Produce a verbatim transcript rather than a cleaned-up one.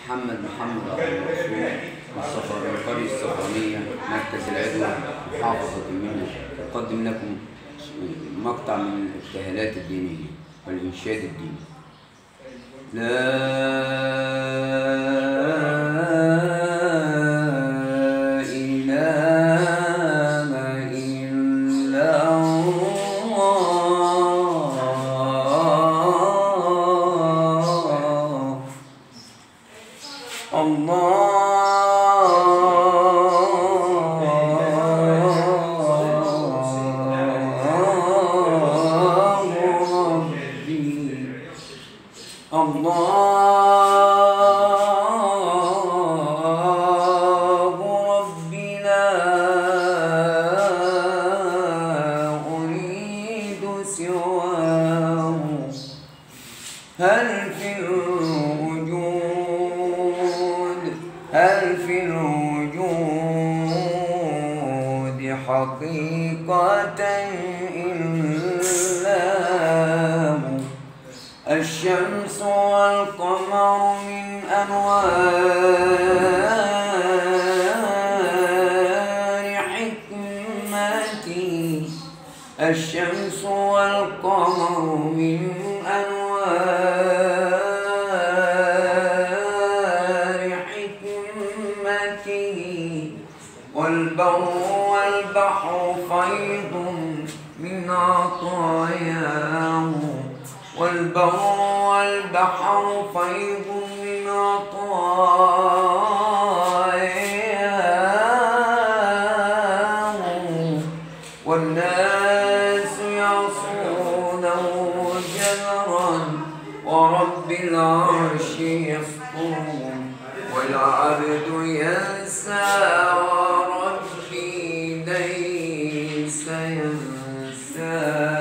محمد محمد أبو الرسول مصطفى من القرية الصفرانية مركز العدوى محافظة المنيا أقدم لكم مقطع من الابتهالات الدينية والإنشاد الديني. الله ربنا أريد سواه هل في الوجود هل في الوجود حقيقة إلا الشمس والقمر من أنوار حكمتي الشمس والقمر من أنوار حكمتي والبر والبحر فيض من عطاياه والبر والبحر فيض من عطاياه والناس يعصونه جهرا ورب العرش يسطرون والعبد ينسى وربي ليس ينسى.